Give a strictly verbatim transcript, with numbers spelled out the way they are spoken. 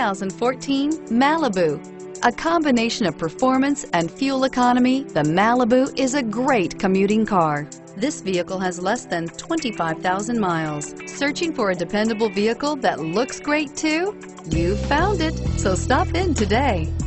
thousand fourteen Malibu. A combination of performance and fuel economy, the Malibu is a great commuting car. This vehicle has less than twenty-five thousand miles. Searching for a dependable vehicle that looks great too? You found it, so stop in today.